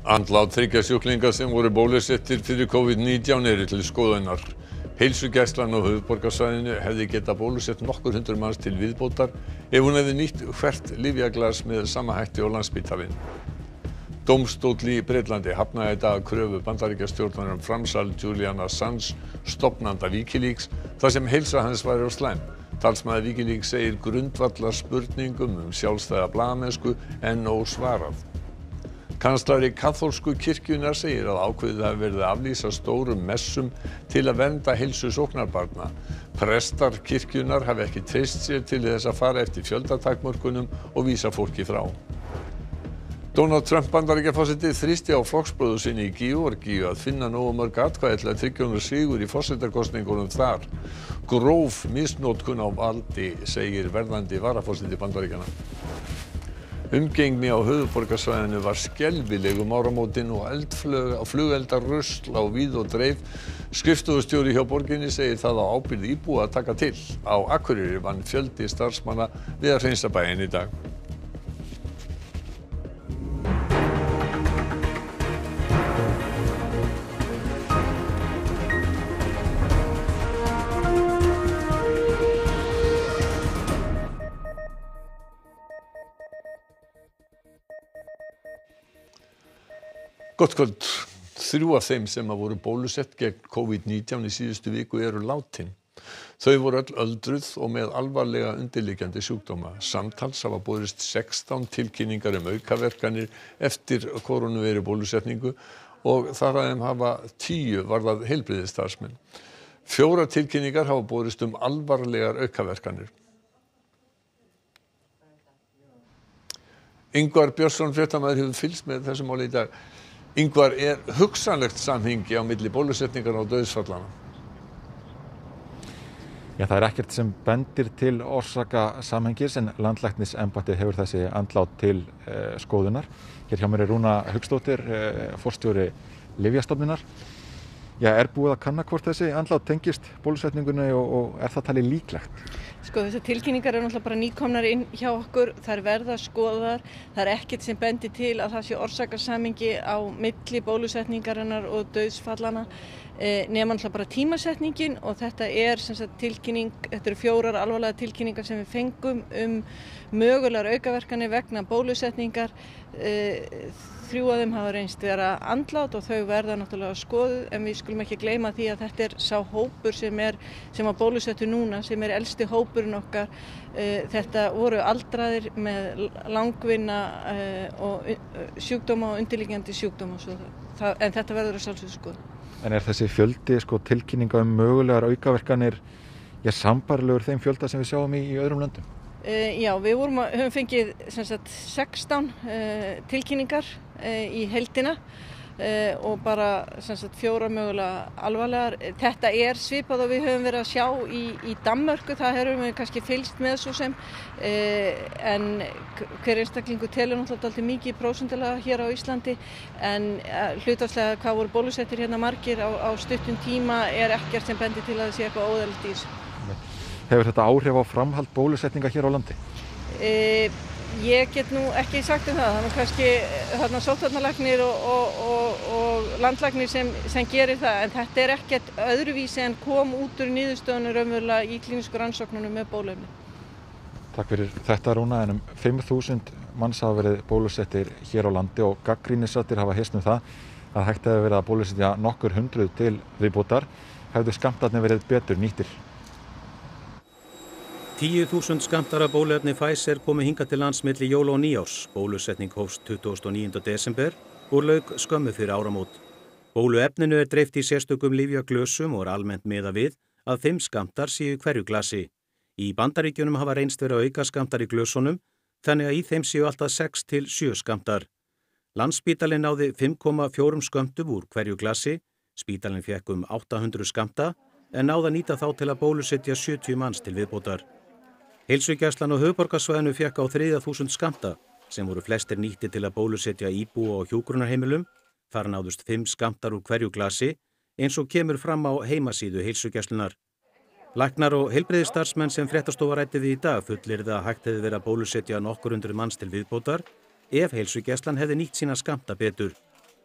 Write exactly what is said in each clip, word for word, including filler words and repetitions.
Andlát þriggja sjúklinga sem voru bólusettir fyrir COVID nítján eru til skoðunar. Heilsugæslan á höfuðborgarsvæðinu hefði getað bólusett nokkur hundruð manns til viðbótar ef hún hefði nýtt hvert lyfjaglas með sama hætti og Landspítalinn. Dómstóll í Bretlandi hafnaði í dag kröfu Bandaríkjastjórnar um framsal Julian Assange, stofnanda Wikileaks, þar sem heilsa hans væri á slæm. Talsmaður Wikileaks segir grundvallar spurningum um sjálfstæða blaðamennsku enn ósvarað. Kanslari kaþólsku kirkjunnar segir að ákveðið hafi verið að aflýsa stórum messum til að vernda heilsu sóknarbarna. Prestar kirkjunnar hafi ekki treyst sér til þess að fara eftir fjöldatakmörkunum og vísa fólki frá. Donald Trump Bandaríkjaforseti þrýsti á flokksbróður sinn í Georgíu að finna nógu mörg atkvæði til að tryggja honum sigur í forsetakosningunum þar. Gróf misnotkun á valdi, segir verðandi varaforseti Bandaríkjanna. Umgengni á höfuðborgarsvæðinu var skelfileg um áramótin og eldflug, flugeldarusl á víð og dreif. Skrifstofustjóri hjá borginni segir það á ábyrgð íbúa að taka til. Á Akureyri vann fjöldi starfsmanna við að hreinsa bæinn í dag. Gott kvöld. Þrjú af þeim sem voru bólusett gegn COVID nítján í síðustu viku eru látin. Þau voru öll öldruð og með alvarlega undirliggjandi sjúkdóma. Samtals hafa borist sextán tilkynningar um aukaverkanir eftir korónuveiru bólusetningu og þar af þeim hafa tíu varðað heilbrigðisstarfsmenn. Fjórar tilkynningar hafa borist um alvarlegar aukaverkanir. Ingvar Björnsson, fréttamaður, hefur fylgst með þessu máli í dag. Ingvar, er hugsanlegt samhengi á milli bólusetningar og dauðsfallana? Já, það er ekkert sem bendir til orsaka samhengis en landlæknisembættið hefur þessi andlát til eh, skoðunar. Hér hjá mér er Rúna Hauksdóttir, eh, forstjóri Lyfjastofnunar. Já, er búið að kanna hvort þessi andlát tengist bólusetningunni og, og er það talið líklegt? Sko, þessar tilkynningar eru náttúrulega bara nýkomnar inn hjá okkur, þær verða skoðaðar, það er ekkert sem bendir til að það sé orsakasamhengi á milli bólusetningarinnar og dauðsfallana, eh, nema náttúrulega bara tímasetningin og þetta er sem sagt tilkynning, þetta eru fjórar alvarlega tilkynningar sem við fengum um mögulegar aukaverkanir vegna bólusetningar. Eh, Þrjú af þeim hafa reynst vera andlát og þau verða náttúrulega skoðuð, en við skulum ekki gleyma því að þetta er sá hópur sem er sem var bólusettur núna, sem er elsti hópurinn okkar. Þetta voru aldraðir með langvinna og sjúkdóma og undirliggjandi sjúkdóma, svo það, en þetta verður að sjálfsögðu skoðað. En er þessi fjöldi sko tilkynninga um mögulegar aukaverkanir ja, sambærilegur þeim fjölda sem við sjáum í, í öðrum löndum? Uh, já, við vorum að, höfum fengið sem sagt, sextán uh, tilkynningar uh, í heildina uh, og bara sem sagt, fjóra mögulega alvarlegar. Þetta er svipað og við höfum verið að sjá í, í Danmörku, það höfum við kannski fylgst með svo sem, uh, en hver einstaklingu telur náttúrulega alltaf mikið prósentulega hér á Íslandi, en uh, hlutfallslega hvað voru bólusettir hérna margir á, á stuttum tíma er ekkert sem bendir til að það sé eitthvað óeðlilegt í þessu. Hefur þetta áhrif á framhald bólusetninga hér á landi? E, ég get nú ekki sagt um það. Það er kannski þarna sóttvarnalæknir og, og, og, og landlæknir sem, sem gerir það, en þetta er ekkert öðruvísi en kom út úr niðurstöðunum raunverulega í klínísku rannsóknunum með bóluefni. Takk fyrir þetta, Rúna. En um fimm þúsund manns hafa verið bólusettir hér á landi og gagnrýnisraddir hafa heyrt um það að hægt hefur verið að bólusetja nokkur hundruð til viðbótar. Hefðu skammtarnir verið betur nýttir? Tíu þúsund skammtar af bóluefni Pfizer komu hingað til lands milli jóla og nýárs. Bólusetning hófst tuttugasta og níunda desember og lauk skömmu fyrir áramót. Bóluefninu er dreift í sérstökum lyfjaglösum og er almennt miðað við að fimm skammtar séu í hverju glasi. Í Bandaríkjunum hafa reynst vera auka skammtar í glösunum, þannig að í þeim séu alltaf sex til sjö skammtar. Landspítalinn náði fimm komma fjórum skömmtum úr hverju glasi, spítalinn fékk um átta hundruð skammta, en náði að nýta þá til að bólusetja sjötíu manns til viðbótar. Heilsugæslan á höfuðborgarsvæðinu fékk á þriðja þúsund skammta sem voru flestir nýttir til að bólusetja íbúa og hjúkrunarheimilum. Þar náðust fimm skammtar úr hverju glasi eins og kemur fram á heimasíðu Heilsugæslunnar. Læknar og heilbrigðisstarfsmenn sem fréttastofa ræddi við í dag fullyrða að hægt hefði verið að bólusetja nokkur hundruð manns til viðbótar ef Heilsugæslan hefði nýtt sína skammta betur.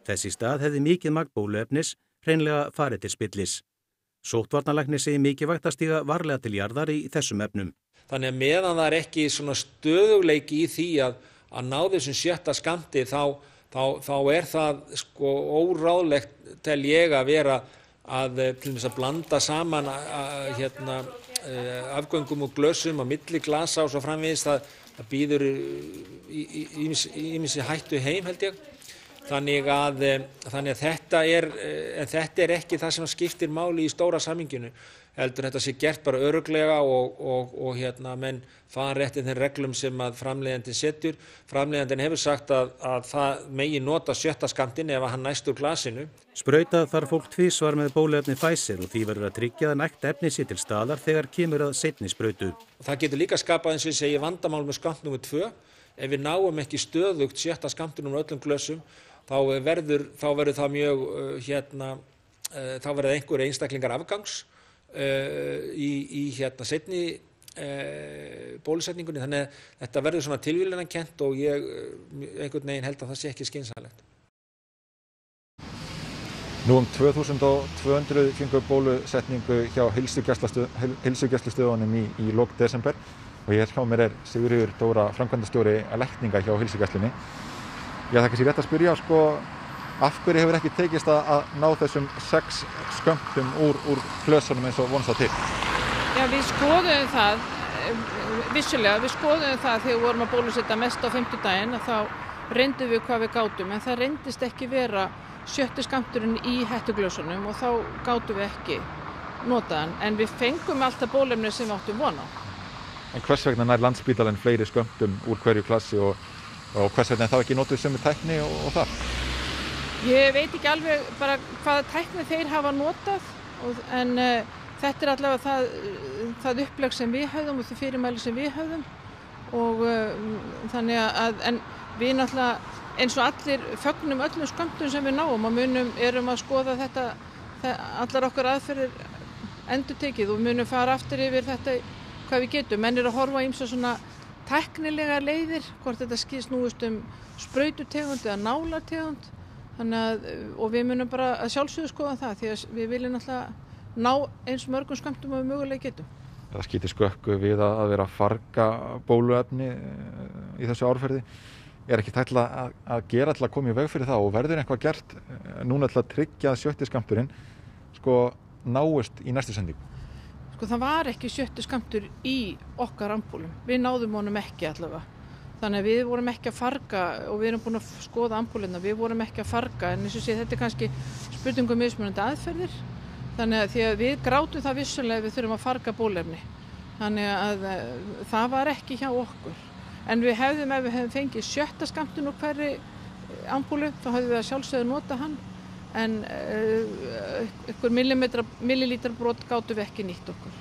Þess í stað hefði mikið magn bóluefnis hreinlega farið til spillis. Sóttvarnalæknir segir mikilvægt að stíga varlega til jarðar í þessum efnum. Þannig að meðan það er ekki svona stöðugleiki í því að, að ná þessum sjötta skammti þá, þá, þá er það sko óráðlegt tel ég að vera að til dæmis að blanda saman að, að, hérna, afgöngum og glösum á milli glasa og svo framvegis. Það, það býður ýmissi hættu heim held ég. Þannig að, þannig að þetta, er, þetta er ekki það sem skiptir máli í stóra samhenginu. Heldur þetta sé gert bara örugglega og, og, og hérna, menn fara rétt í þeim reglum sem að framleiðandinn setur. Framleiðandinn hefur sagt að, að það megi nota sjötta skammtinn ef hann næst úr glasinu. Sprauta þarf fólk tvisvar með bóluefni Pfizer og því verður að tryggja að nægt efni sé til staðar þegar kemur að seinni sprautu. Það getur líka skapað eins og ég segi vandamál með skammt númer tvö. Ef við náum ekki stöðugt sjötta skammtinn úr öllum glösum þá verður, þá verður það mjög, hérna, þá verður einhver einstaklingar afgangs uh, í, í hérna seinni uh, bólusetningunni. Þannig að þetta verður svona tilviljunarkennt og ég einhvern veginn held að það sé ekki skynsamlegt. Nú um tvö þúsund tvö hundruð fengu bólusetningu hjá heilsugæslustöðunum í, í lok desember og hér hjá mér er Sigríður Dóra, framkvæmdastjóri lækninga hjá heilsugæslunni. Já, það er kannski rétt að spyrja, sko, af hverju hefur ekki tekist að, að ná þessum sex skömmtum úr, úr glösunum eins og vonst það til? Já, við skoðum það, vissulega, við skoðum það þegar við vorum að bólusetja mest á fimmtudaginn að þá reyndum við hvað við gátum, en það reyndist ekki vera sjötti skammturinn í hettuglösunum og þá gátum við ekki notaðan, en við fengum alltaf bóluefni sem við áttum von á. En hvers vegna nær Landspítalinn fleiri skömmtum úr hverju klassi og og hvers vegna þá ekki notuð sömu tækni og, og það? Ég veit ekki alveg bara hvaða tækni þeir hafa notað og, en uh, þetta er allavega það, það upplegg sem við höfðum og það fyrirmæli sem við höfðum og uh, þannig að en við náttúrulega eins og allir fögnum öllum skömmtum sem við náum og munum erum að skoða þetta það, allar okkar aðferðir endurtekið og munum fara aftur yfir þetta hvað við getum. Menn er að horfa á ýmsa svona tæknilega leiðir, hvort þetta snúist um spraututegund eða nálartegund. Þannig að, og við munum bara að sjálfsögðu skoða það því að við viljum náttúrulega ná eins mörgum skömmtum og við mögulega getum. Það skýtir skökku við að vera að farga bóluefni í þessu árferði. Er ekki hægt að, að gera til að koma í veg fyrir það og verður eitthvað gert núna til að tryggja að sjötti skammturinn sko náist í næstu sendingu? Sko það var ekki sjötti skammtur í okkar ampúlum. Við náðum honum ekki allavega. Þannig að við vorum ekki að farga og við erum búin að skoða ampúlina, við vorum ekki að farga en eins og sé þetta er kannski spurningum mismunandi aðferðir. Þannig að því að við grátum það vissulega við þurfum að farga bóluefni. Þannig að það var ekki hjá okkur. En við hefðum, ef við hefðum fengið sjötta skammtinn úr hverri ampúlu, þá hefðum við að sjálfsögðu nota hann. En ykkur millilítra brot gátum við ekki nýtt okkur.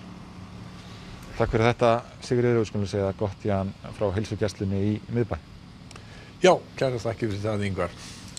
Takk fyrir þetta, Sigríður, við skulum segja gott Jan frá heilsugæslunni í miðbæ. Já, kærar þakkir fyrir það, Ingvar.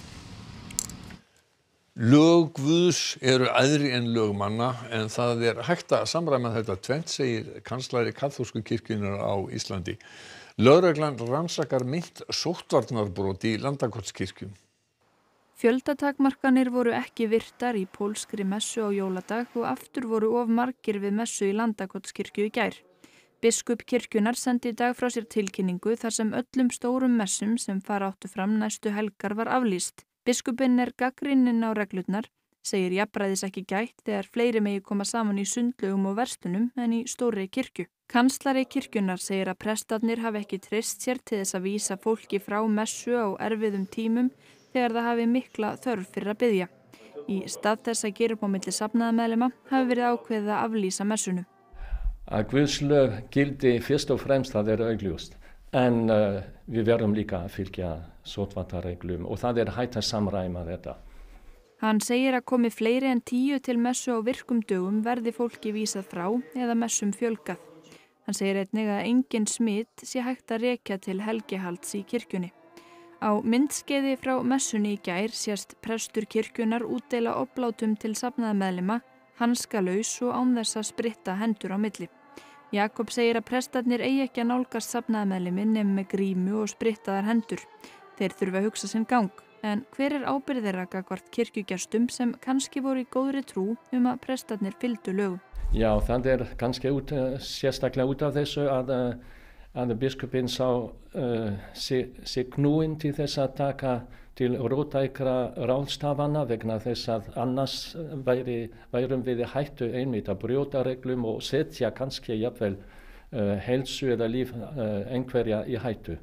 Lög Guðs eru æðri en lög manna en það er hægt að samræma þetta tvennt, segir kanslari kaþólsku kirkjunnar á Íslandi. Lögreglan rannsakar meint sóttvarnarbrot í Landakotskirkju. Fjöldatakmarkanir voru ekki virtar í pólskri messu á jóladag og aftur voru of margir við messu í Landakotskirkju í gær. Biskup kirkjunnar sendi í dag frá sér tilkynningu þar sem öllum stórum messum sem fara áttu fram næstu helgar var aflýst. Biskupinn er gagnrýninn á reglurnar, segir jafnræðis ekki gætt þegar fleiri megi koma saman í sundlaugum og verslunum en í stórri kirkju. Kanslari kirkjunnar segir að prestarnir hafi ekki treyst sér til þess að vísa fólki frá messu á erfiðum tímum þegar það hafi mikla þörf fyrir að biðja. Í stað þess að gera upp á milli safnaðarmeðlima hafi verið ákveðið að aflýsa messunum. Að Guðs lög gildi fyrst og fremst það er augljóst, en uh, við verðum líka að fylgja sóttvarnareglum og það er hægt að samræma þetta. Hann segir að komi fleiri en tíu til messu á virkum dögum verði fólki vísað frá eða messum fjölgað. Hann segir einnig að engin smit sé hægt að rekja til helgihalds í kirkjunni. Á myndskeiði frá messunni í gær sést prestur kirkjunnar útdeila oblátum til safnaðarmeðlima, hanskalaus og án þess að spritta hendur á milli. Jakob segir að prestarnir eigi ekki að nálgast safnaðarmeðlimin nema með grímu og sprittaðar hendur. Þeir þurfa að hugsa sinn gang, En hver er ábyrgð þeirra gagnvart kirkjugestum sem kannski voru í góðri trú um að prestarnir fylgdu lögum? Já, það er kannski út, sérstaklega út af þessu að, að biskupinn sá uh, sig, sig knúinn til þess að taka til róttækra ráðstafana vegna þess að annars væri, værum við hættu einmitt að brjóta reglum og setja kannski jafnvel uh, heilsu eða líf uh, einhverja í hættu.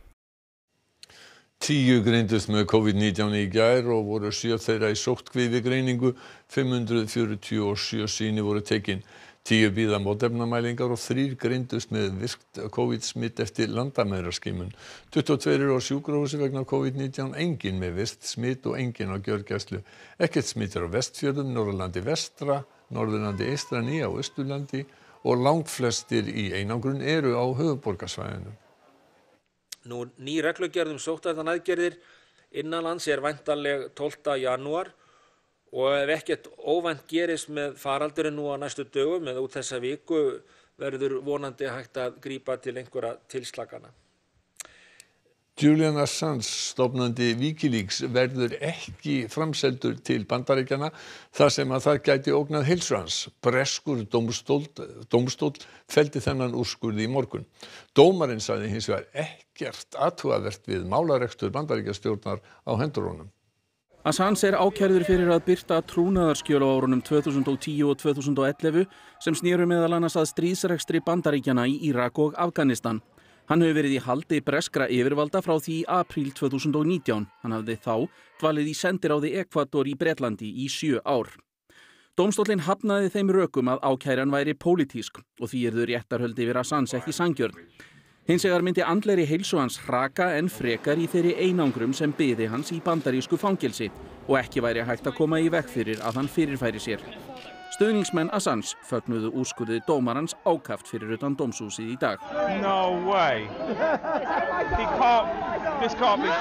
Tíu greindust með COVID nítján í gær og voru sjö þeirra í sóttkví við greiningu, fimm hundruð fjörutíu og sjö sýni voru tekin. Tíu bíða mótefnamælingar og þrír greindust með virkt COVID-smitt eftir landamæraskimun. tuttugu og tveir eru á sjúkrahúsi vegna COVID nítján, enginn með virkt smitt og enginn á gjörgæslu. Ekkert smitt er á Vestfjörðum, Norðurlandi vestra, Norðurlandi eystra, á Austurlandi og langflestir í einangrun eru á höfuðborgarsvæðinu. Nú, ný reglugerð um sóttvarnaaðgerðir innanlands er væntanleg tólfta janúar og ef ekkert óvænt gerist með faraldurinn nú á næstu dögum eða út þessa viku verður vonandi hægt að grípa til einhverja tilslakana. Julian Assange, stofnandi Wikileaks, verður ekki framseldur til Bandaríkjanna þar sem að það gæti ógnað heilsu hans. Breskur dómstóll, dómstóll felldi þennan úrskurð í morgun. Dómarinn sagði hins vegar ekkert athugavert við málarekstur Bandaríkjastjórnar á hendur honum. Assange er ákærður fyrir að birta trúnaðarskjöl á árunum tvö þúsund og tíu og tvö þúsund og ellefu sem snéru meðal annars að stríðsrekstri Bandaríkjanna í Írak og Afganistan. Hann hefur verið í haldi breskra yfirvalda frá því í apríl tvö þúsund og nítján. Hann hafði þá dvalið í sendiráði Ekvador í Bretlandi í sjö ár. Dómstóllinn hafnaði þeim rökum að ákæran væri pólitísk og því yrðu réttarhöld yfir Assange ekki sanngjörn. Hins vegar myndi andlegri heilsu hans hraka en frekar í þeirri einangrum sem biði hans í bandarísku fangelsi og ekki væri hægt að koma í veg fyrir að hann fyrirfæri sér. Stuðningsmenn Assange fögnuðu úrskurði dómarans ákaft fyrir utan dómshúsið í dag. No way. He can't, this can't be.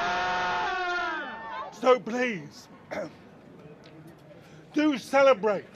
So please, do celebrate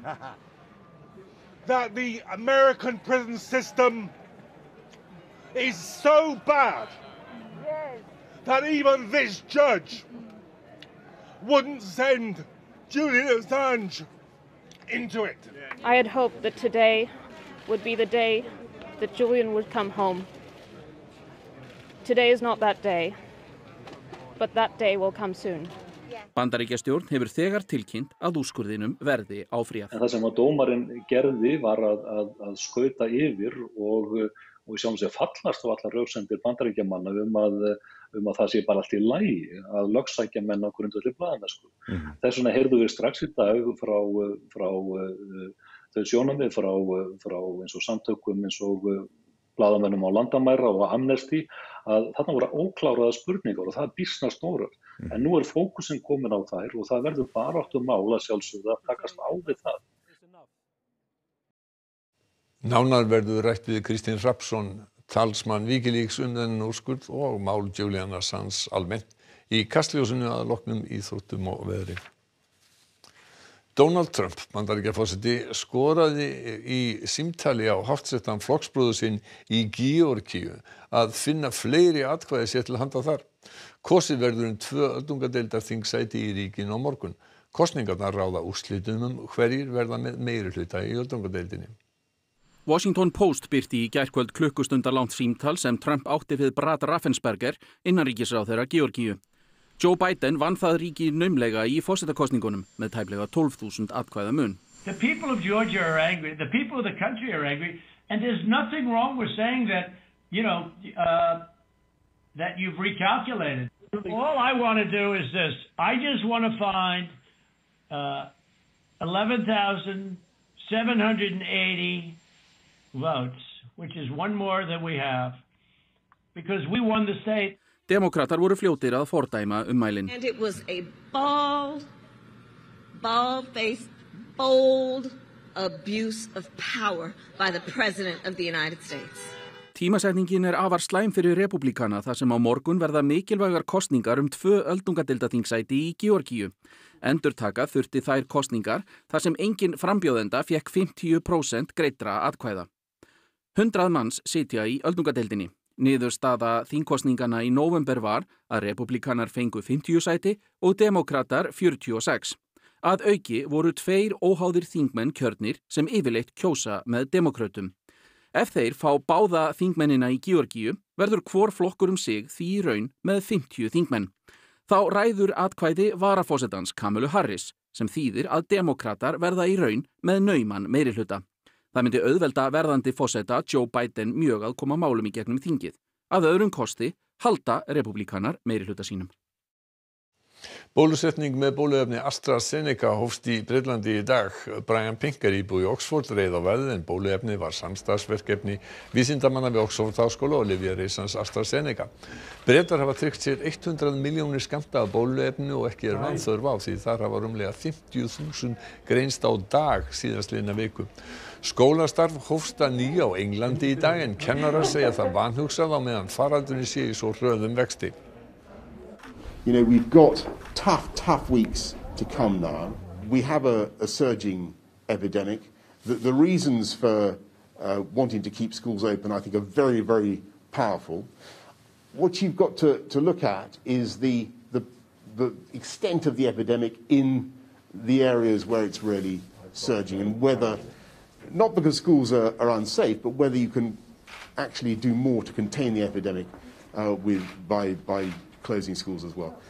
that the American prison system is so bad that even this judge wouldn't send Julian Assange into it. I had hoped that today would be the day that Julian would come home. Today is not that day, but that day will come soon. Bandaríkjastjórn hefur þegar tilkynnt að úrskurðinum verði áfrýjað. En það sem að dómarinn gerði var að, að, að skauta yfir og, og í sjálfum sér fallast á allar röksemdir Bandaríkjamanna um að, um að það sé bara allt í lagi að lögsækja menn á grundvelli blaðamennsku. Mm-hmm. Þess vegna heyrðum við strax í dag frá, frá uh, þau sjónarmið frá, frá eins og samtökum eins og blaðamennum á landamæra og Amnesty að þarna voru ókláraða spurningar og það er býsna stórar. Mm. En nú er fókusinn komin á þær og það verður baráttu mál að sjálfsögðu að takast á við það. Nánar verður rætt við Kristín Hrafnsson, talsmann Wikileaks um þennan úrskurð og mál Julian Assange almennt í kastljósinu að loknum íþróttum og veðri. Donald Trump, Bandaríkjaforseti, skoraði í símtali á háttsettan flokksbróður sinn í Georgíu að finna fleiri atkvæði sér til handa þar. Kosið verður um tvö öldungadeildarþingsæti í ríkinu á morgun. Kosningarnar ráða úrslitum um hverjir verða með meirihluta í öldungadeildinni. Washington Post birti í gærkvöld klukkustundarlangt símtal sem Trump átti við Brad Raffensperger, innanríkisráðherra Georgíu. Joe Biden vann það ríki naumlega í forsetakosningunum með tæplega tólf þúsund atkvæða mun. The people of Georgia are angry. The people of the country are angry. And there's nothing wrong with saying that, you know, uh, that you've recalculated. All I want to do is this. I just want to find uh, eleven thousand seven hundred eighty votes, which is one more than we have, because we won the state. Demókratar voru fljótir að fordæma ummælin. And it was a bald, bald-faced, bold abuse of power by the President of the United States. Tímasetningin er afar slæm fyrir repúblikana þar sem á morgun verða mikilvægar kosningar um tvö öldungadeildarþingsæti í Georgíu. Endurtaka þurfti þær kosningar þar sem engin frambjóðenda fékk fimmtíu prósent greiddra atkvæða. Hundrað manns sitja í öldungadeildinni. Niðurstaða þingkosninganna í nóvember var að repúblikanar fengu fimmtíu sæti og demókratar fjörutíu og sex. Að auki voru tveir óháðir þingmenn kjörnir sem yfirleitt kjósa með demókrötum. Ef þeir fá báða þingmennina í Georgíu verður hvor flokkur um sig því í raun með fimmtíu þingmenn. Þá ræður atkvæði varaforsetans Kamalu Harris sem þýðir að demókratar verða í raun með nauman meirihluta. Það myndi auðvelda verðandi forseta Joe Biden mjög að koma málum í gegnum þingið. Að öðrum kosti halda repúblikanar meirihluta sínum. Bólusetning með bóluefni AstraZeneca hófst í Bretlandi í dag. Brian Pinker íbúi í Oxford reið á verðið en bóluefni var samstarfsverkefni vísindamanna við Oxford háskóla og lyfjareisans AstraZeneca. Bretar hafa tryggt sér hundrað milljónir skammta af bóluefninu og ekki er vanþörf á því þar hafa rúmlega fimmtíu þúsund greinst á dag síðastliðna viku. Skólastarf hófst að nýju á Englandi í dag en kennarar segja það vanhugsað á meðan faraldurinn sé í svo hröðum vexti. You know, we've got tough, tough weeks to come now. We have a, a surging epidemic. The, the reasons for uh, wanting to keep schools open, I think, are very, very powerful. What you've got to, to look at is the, the, the extent of the epidemic in the areas where it's really surging and whether, not because schools are, are unsafe, but whether you can actually do more to contain the epidemic uh, with, by, by closing schools as well.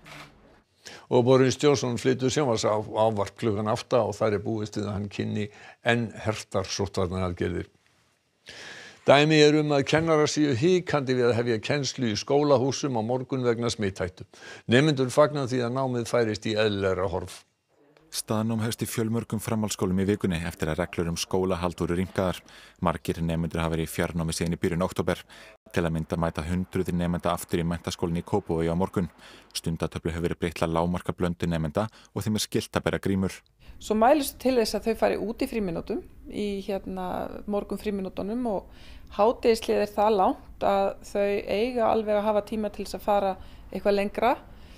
Og Boris Johnson flytur sjónvarpsávarp klukkan átta og þar er búist við að hann kynni enn hertar sóttvarnaaðgerðir. Dæmi er um að kennarar séu hikandi við að hefja kennslu í skólahúsum á morgun vegna smithættu. Nemendur fagna því að námið færist í eðlilegra horf. Staðnám hefst í fjölmörgum framhaldsskólum í vikunni eftir að reglur um skólahald voru rýmkaðar. Margir nemendur hafa verið í fjarnámi síðan í byrjun október. Til að mynda mæta hundruðir nemenda aftur í menntaskólinni í Kópavogi á morgun. Stundatöflu hefur verið breytt til að lágmarka blöndu nemenda og þeim er skylt að bera grímur. Svo mælist til þess að þau fari út í frímínútum í hérna morgun frímínútunum og hádegislið er það langt að þau eiga alveg að hafa tíma til þess að fara eitthvað lengra.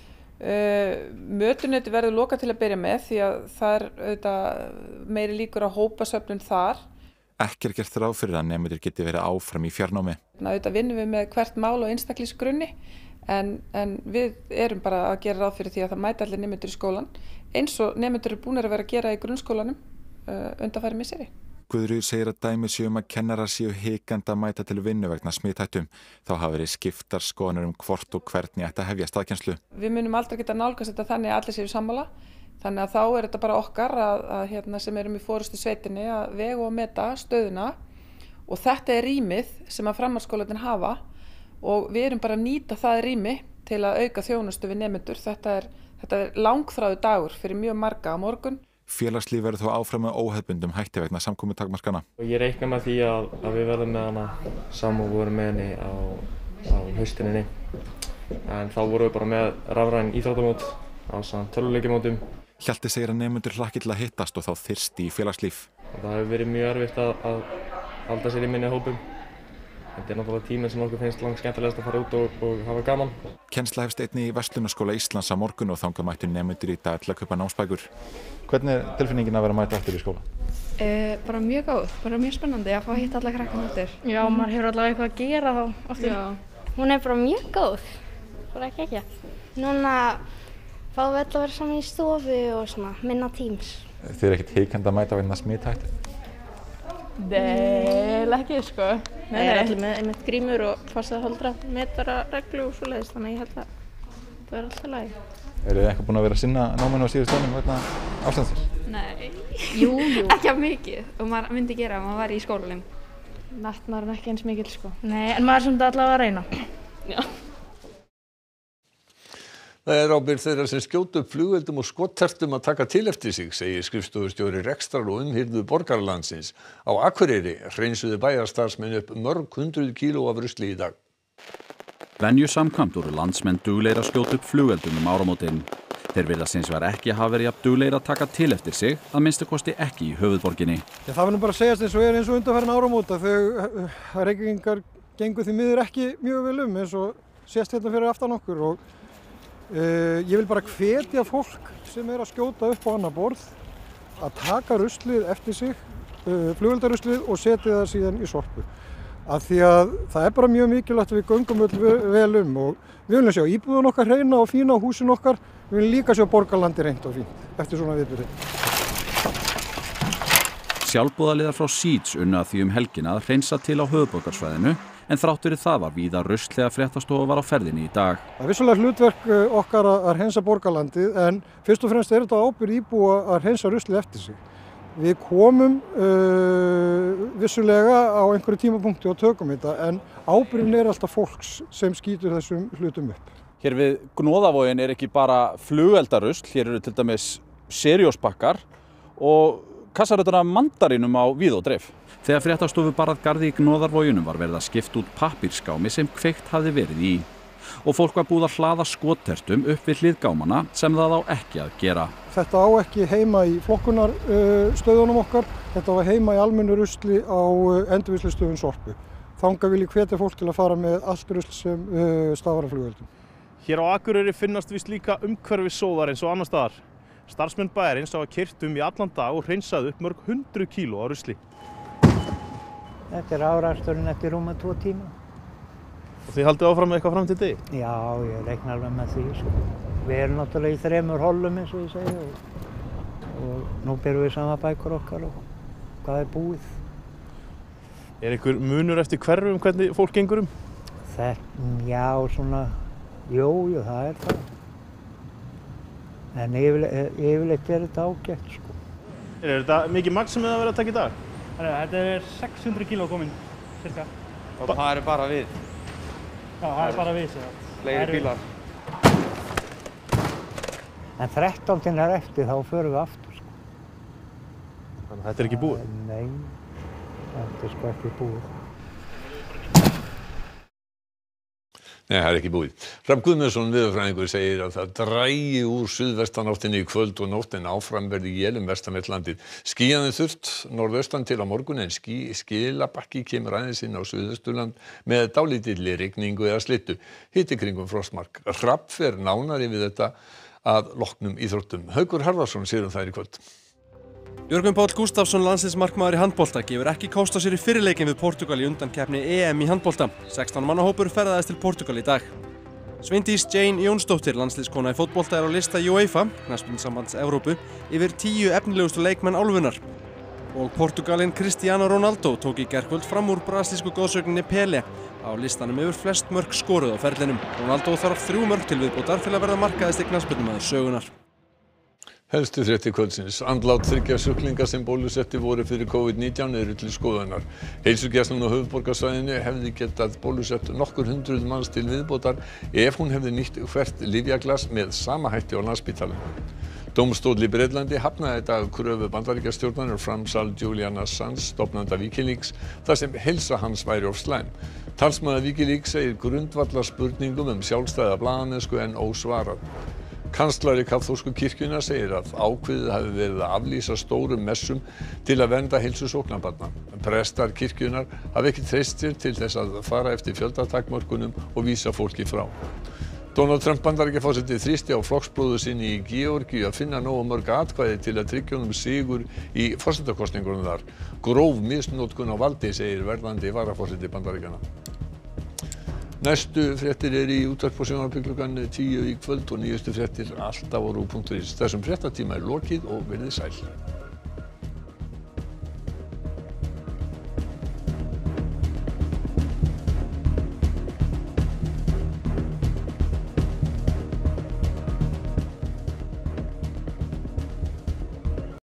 Uh, mötuneyti verður lokað til að byrja með því að það er auðvitað meiri líkur á hópasöfnun þar. Ekki er gert ráð fyrir að nemendur geti verið áfram í fjarnámi. Auðvitað vinnum við með hvert mál á einstaklingsgrunni en, en við erum bara að gera ráð fyrir því að það mæta allir nemendur í skólan eins og nemendur eru búnir að vera að gera í grunnskólanum uh, undanfari misseri. Guðrún segir að dæmi séu um að kennarar séu hikandi að mæta til vinnu vegna smithættum. Þá hafa verið skiptar skoðanir um hvort og hvernig ætti að hefja staðkennslu. Við munum aldrei geta nálgast þetta þannig að allir séu sammála. Þannig að þá er þetta bara okkar að, að hérna, sem erum í forystu sveitinni að vega og meta stöðuna og þetta er rýmið sem að framhaldsskólarnir hafa og við erum bara að nýta það rými til að auka þjónustu við nemendur. Þetta er, þetta er langþráður dagur fyrir mjög marga á morgun. Félagslíf verður þó áfram með óhefðbundum hætti vegna samkomutakmarkana. Ég reikna með því að, að við verðum með hana saman vorum með henni á, á haustininni. En þá vorum við bara með rafræn íþróttamót á tölvuleikjamótum. Hjalti segir að nemendur hlakki til að hittast og þá þyrsti í félagslíf. Og það hefur verið mjög erfitt að, að halda sér í minni hópum. Þetta er náttúrulega tíminn sem okkur finnst langt skemmtilegast að fara út og, og hafa gaman. Kennsla hefst einnig í Verslunarskóla Íslands á morgun og þangað mættu nemendur í dag til að kaupa námsbækur. Hvernig er tilfinningin að vera að mæta aftur í skóla? Uh, bara mjög góð, bara mjög spennandi að fá að hitta alla krakkana aftur. Já, maður hefur allavega eitthvað að gera þá aftur. Já. Hún er bara mjög góð, bara ekki ekki. Núna fáum við öll að vera saman í stofu og svona, minna Teams. Þið er ekkert hikandi að mæta vegna smithættu? Nei, ekki sko. Nei, það er allir með einmitt grímur og passa að holdra metara reglu og svoleiðis, þannig að ég held að það er alltaf lagi. Eru þið eitthvað búin að vera að sinna náminu á síðustu árum vegna ástandsins? Nei, jú, jú. Ekki af mikið og maður myndi gera ef maður væri í skólanum. Nattmaður er ekki eins mikil sko. Nei, en maður er samt allavega að reyna. Já. Það er ábyrgð þeirra sem skjóta upp flugeldum og skottertum að taka til eftir sig, segir skrifstofustjóri rekstrar og umhirðu borgarlandsins. Á Akureyri hreinsuðu bæjarstarfsmenn upp mörg hundruð kíló af rusli í dag. Venju samkvæmt voru landsmenn duglegir að skjóta upp flugeldum um áramótin. Þeir virðast hins vegar ekki hafa verið jafn duglegir að taka til eftir sig, að minnsta kosti ekki í höfuðborginni. Já, það verður bara að segjast eins og er eins og undanfarin áramóta. Þau Reykvíkingar gengu því miður ekki mjög vel um eins og sést hérna fyrir aftan okkur og Uh, ég vil bara hvetja fólk sem er að skjóta upp á annað borð að taka ruslið eftir sig, uh, flugeldaruslið og setja það síðan í sorpu. af því að það er bara mjög mikilvægt að við göngum öll vel um og við viljum sjá íbúðun okkar hreina og fína og húsin okkar, við viljum líka sjá borgarlandi hreint og fínt eftir svona viðburði. Sjálfboðaliðar frá Seeds unnu að því um helgina að hreinsa til á höfuðborgarsvæðinu en þrátt fyrir það var víða rusl þegar fréttastofa var á ferðinni í dag. Það er vissulega hlutverk okkar að hreinsa borgarlandið en fyrst og fremst er þetta ábyrgð íbúa að hreinsa ruslið eftir sig. Við komum uh, vissulega á einhverju tímapunkti og tökum þetta en ábyrgðin er alltaf fólks sem skýtur þessum hlutum upp. Hér við Gnóðavoginn er ekki bara flugeldarusl, hér eru til dæmis seriósbakkar og kassarötur af mandarínum á víð og dreif. Þegar fréttastofu barað garði í Gnóðarvoginum var verið að skipta út pappírskámi sem kveikt hafði verið í. Og fólk var búið að hlaða skottertum upp við hlið gámana sem það á ekki að gera. Þetta á ekki heima í flokkunarstöðunum okkar, þetta á heima í almennu rusli á endurvinnslustöðin Sorpu. Þangað vil ég hvetja fólk til að fara með allt rusl sem stafar af flugeldum. Hér á Akureyri finnast vist líka umhverfissóðar eins og annars staðar. Starfsmenn bæjarins hafa keyrt um í allan dag og hreinsað upp mörg hundruð kíló af rusli. Þetta er áraksturinn eftir rúma tvo tíma. Og þið haldið áfram með eitthvað fram til degi? Já, ég reikna alveg með því. Sko. Við erum náttúrulega í þremur hollum eins og ég segi og, og nú berum við saman bækur okkar og hvað er búið. Er einhver munur eftir hverfum hvernig fólk gengur um? Þetta, já, svona, jú, jú, það er það. En yfirleitt, yfirleitt er þetta ágætt, sko. Er þetta mikið magn sem þið að vera að taka í dag? Þetta er sex hundruð kíló komin, cirka. Og það er bara við? Já, það er bara við, sér. Fleiri bílar. En þrettánda er eftir, þá förum við aftur, sko. Þannig að þetta er ekki búið? Nei, þetta er sko ekki búið. Nei, það er ekki búið. Hrafn Guðmundsson veðurfræðingur segir að það dragi úr suðvestanáttinni í kvöld og nótt en áfram verði él um vestanvert landið. Skýjað er þurrt norðaustan til á morgun en ský, skilabakki kemur aðeins inn á Suðausturland með dálítilli rigningu eða slittu. Hiti kringum frostmark. Hrafn fer nánar yfir þetta að loknum íþróttum. Haukur Harðarsson sér um þær í kvöld. Jörgen Páll Gústafsson, landsliðsmarkmaður í handbolta, gefur ekki kost á sér í fyrirleikinn við Portúgal í undankeppni E M í handbolta. sextán manna hópur ferðaðist til Portúgal í dag. Sveindís Jane Jónsdóttir, landsliðskona í fótbolta, er á lista UEFA, knattspyrnusambands Evrópu, yfir tíu efnilegustu leikmenn álfunnar. Og Portúgalinn Cristiano Ronaldo tók í gærkvöld fram úr brasilísku goðsögninni Pelé á listanum yfir flest mörk skoruð á ferlinum. Ronaldo þarf þrjú mörk til viðbótar til að verða markaðasti knattspyrnumaður sögunnar. Helstu fréttir kvöldsins. Andlát þriggja sjúklinga sem bólusetti voru fyrir COVID nítján eru til skoðunar. Heilsugæslan á höfuðborgarsvæðinu hefði getað bólusett nokkur hundruð manns til viðbótar ef hún hefði nýtt hvert lyfjaglas með sama hætti á Landspítalanum. Dómstóll í Bretlandi hafnaði í dag kröfu Bandaríkjastjórnar framsal Julian Assange, stofnanda Wikileaks, þar sem heilsa hans væri of slæm. Talsmaður Wikileaks segir grundvallar spurningum um sjálfstæða blaðamennsku en ósvarað. Kanslari kaþólsku kirkjunnar segir að ákveðið hafi verið að aflýsa stórum messum til að vernda heilsu sóknarbarna. Prestar kirkjunnar hafi ekki treyst sér til þess að fara eftir fjöldatakmörkunum og vísa fólki frá. Donald Trump Bandaríkjaforseti þrýsti á flokksbróður sinni í Georgíu að finna nógu mörg atkvæði til að tryggja honum sigur í forsetakosningunum þar. Gróf misnotkun á valdi, segir verðandi varaforseti Bandaríkjanna. Næstu fréttir eru í útvarpi og sjónvarpi klukkan tíu í kvöld og nýjustu fréttir alltaf á ruv punktur is. Þessum fréttatíma er lokið og verið sæl.